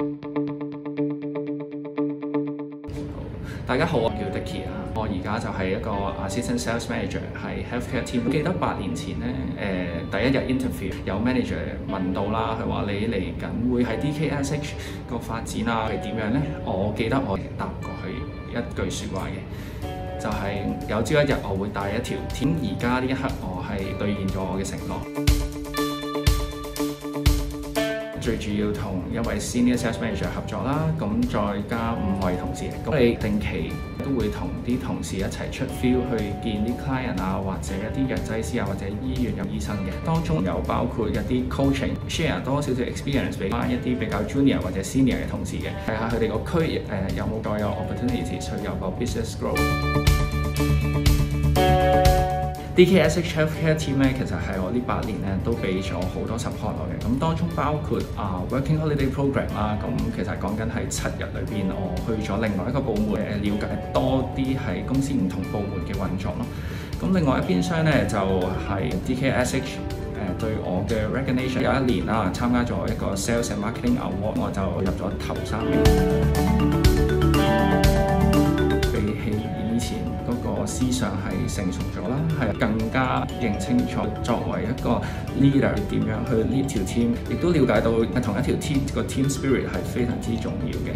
大家好，我叫 Dicky 啊，我而家就係一個 Assistant Sales Manager 喺 Healthcare Team。記得8年前咧，第一日 interview 有 manager 問到啦，佢話你嚟緊會喺 DKSH 個發展啊係點樣咧？我記得我答過佢一句説話嘅，就係有朝一日我會帶一條 team。而家呢一刻我係兌現咗我嘅承諾。最主要同一位 Senior Sales Manager 合作啦，咁再加5位同事，咁你定期都會同啲同事一齊出 field 去見啲 client 啊，或者一啲藥劑師啊，或者醫院有醫生嘅，當中有包括一啲 coaching，share 多少少 experience 俾翻一啲比較 junior 或者 senior 嘅同事嘅，睇下佢哋個區有冇再有 opportunity 去有個 business growth。DKSH Healthcare Team 咧，其實係我呢8年咧都俾咗好多 support 我嘅，咁當中包括Working Holiday Program 啦，咁其實講緊係7日裏邊，我去咗另外一個部門了解多啲喺公司唔同部門嘅運作咯。咁另外一邊廂咧就係 DKSH 對我嘅 recognition， 有一年啦參加咗一個 Sales and Marketing Award， 我就入咗頭3名。比起以前嗰個思想係成熟咗啦，係更加認清楚作為一個 leader 點樣去 lead 條 team， 亦都了解到同一條 team 個 team spirit 係非常之重要嘅。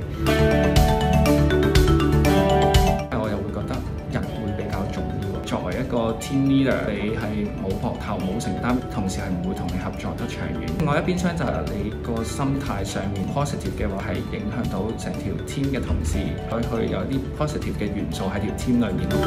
我又會覺得人會比較重要。作為一個 team leader， 你係冇膊頭冇承擔，同時係唔會同你合作得長遠。另外一邊廂就係你個心態上面 positive 嘅話，係影響到成條 team 嘅同事去有啲 positive 嘅元素喺條 team 裏面咯。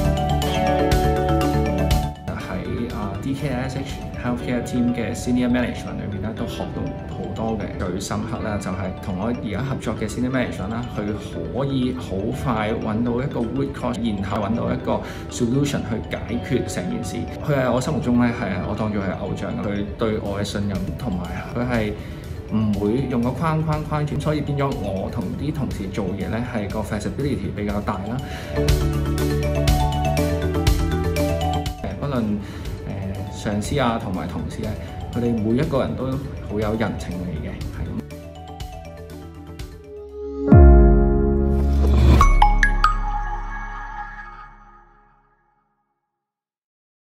喺DKSH Healthcare Team 嘅 Senior Management 裏面咧，都學到好多嘅。最深刻咧就係同我而家合作嘅 Senior Management 啦，佢可以好快揾到一個 root cause， 然後揾到一個 solution 去解決成件事。佢喺我心目中咧係我當作係偶像，佢對我嘅信任同埋佢係唔會用個框住，所以變咗我同啲同事做嘢咧係個 flexibility 比較大啦。不論上司啊同埋同事咧，佢哋每一個人都好有人情味嘅。